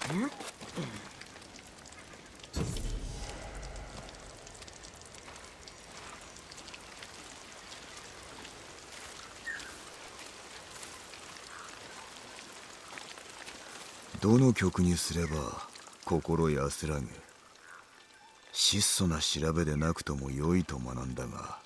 どの曲にすれば心安らぐ。質素な調べでなくとも良いと学んだが、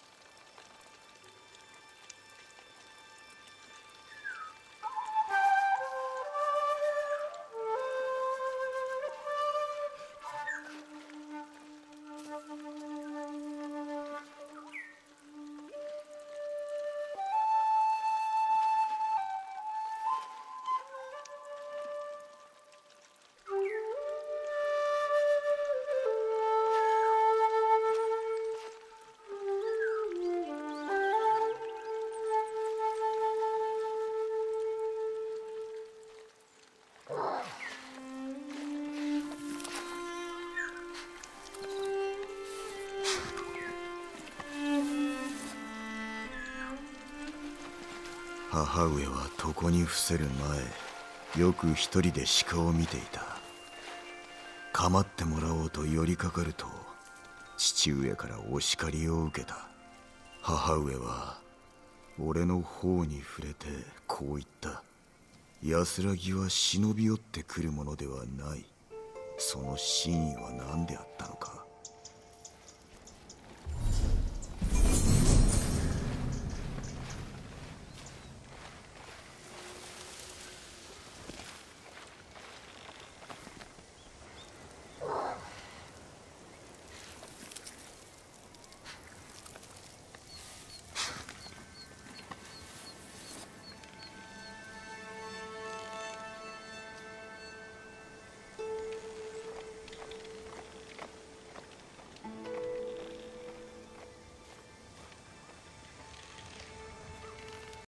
母上は床に伏せる前、よく一人で鹿を見ていた。構ってもらおうと寄りかかると、父上からお叱りを受けた。母上は俺の方に触れてこう言った。安らぎは忍び寄ってくるものではない。その真意は何であったのか。